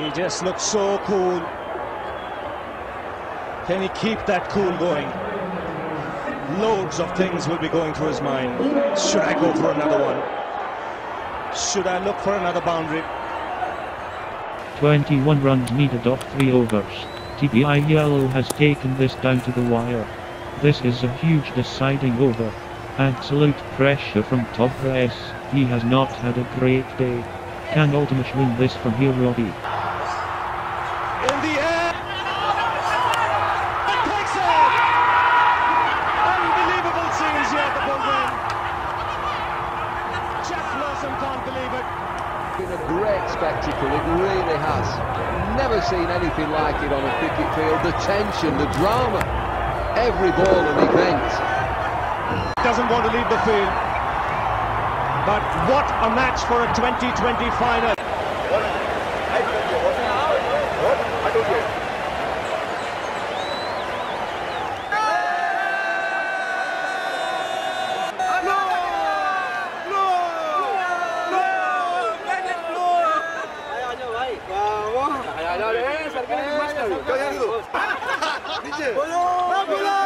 He just looks so cool. Can he keep that cool going? Loads of things will be going through his mind. Should I go for another one? Should I look for another boundary? 21 runs needed off 3 overs. TBI Yellow has taken this down to the wire. This is a huge deciding over. Absolute pressure from top press. He has not had a great day. Can Ultimate win this from here, Robbie? In the air! It takes it! Unbelievable scenes here at the program. Jeff Lawson can't believe it. Been a great spectacle, it really has. Never seen anything like it on a cricket field. The tension, the drama, every ball an event. Doesn't want to leave the field, but what a match for a 2020 final. Bola!